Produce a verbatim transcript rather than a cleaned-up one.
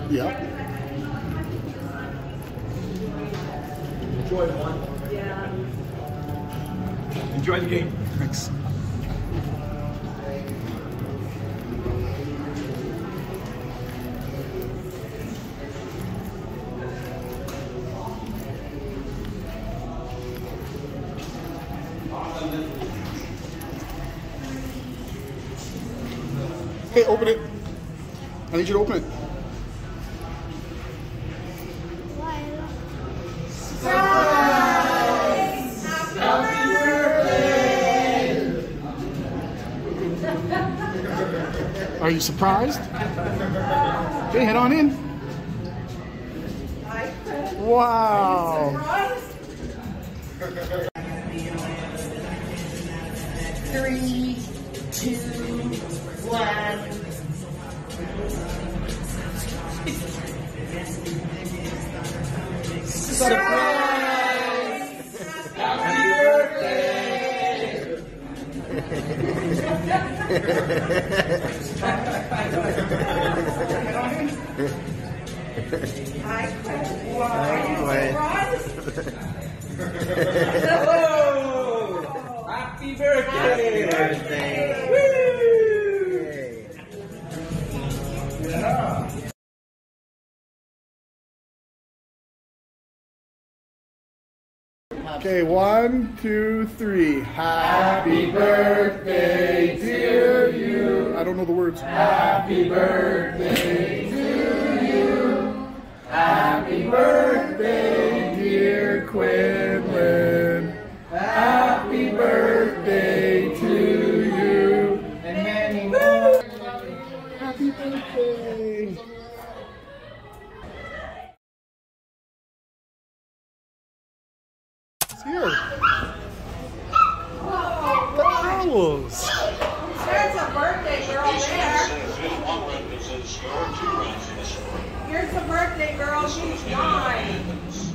Yeah. Enjoy one. Yeah. Enjoy the game. Thanks. Hey, open it. I need you to open it. Are you surprised? Okay, head on in. Wow. Three, two, one. Surprise! Happy birthday! Hi, Quinn. Hello! Happy birthday! Happy birthday! Woo! Okay, one, two, three. Happy birthday to you. I don't know the words. Happy birthday to you. Happy birthday, dear Quinlan. Happy birthday to you. And many more. Happy birthday. Here. The owls. There's a birthday girl there. Here's the birthday girl. She's nine.